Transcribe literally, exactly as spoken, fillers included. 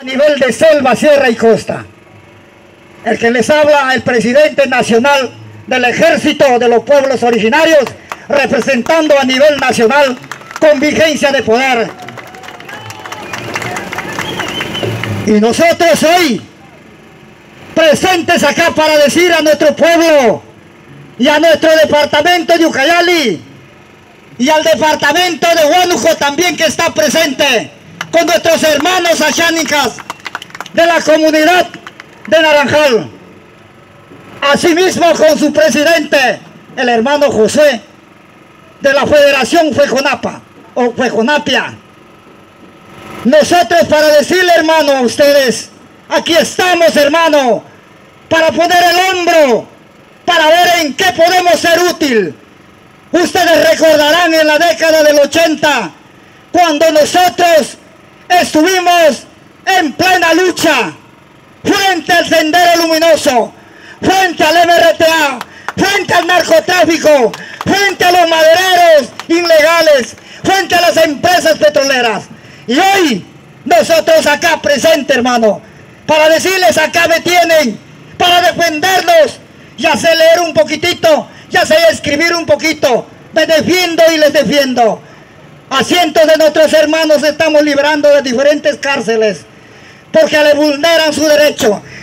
A nivel de selva, sierra y costa. El que les habla, el presidente nacional del Ejército de los Pueblos Originarios, representando a nivel nacional con vigencia de poder. Y nosotros hoy, presentes acá para decir a nuestro pueblo y a nuestro departamento de Ucayali y al departamento de Huánuco también que está presente, con nuestros hermanos achánicas de la comunidad de Naranjal, asimismo con su presidente, el hermano José, de la Federación Fejonapa, o Fejonapia. Nosotros para decirle, hermano, a ustedes, aquí estamos, hermano, para poner el hombro, para ver en qué podemos ser útil. Ustedes recordarán en la década del ochenta, cuando nosotros estuvimos en plena lucha, frente al Sendero Luminoso, frente al M R T A, frente al narcotráfico, frente a los madereros ilegales, frente a las empresas petroleras. Y hoy, nosotros acá presentes, hermano, para decirles, acá me tienen, para defenderlos. Ya sé leer un poquitito, ya sé escribir un poquito, me defiendo y les defiendo. A cientos de nuestros hermanos estamos librando de diferentes cárceles, porque le vulneran su derecho.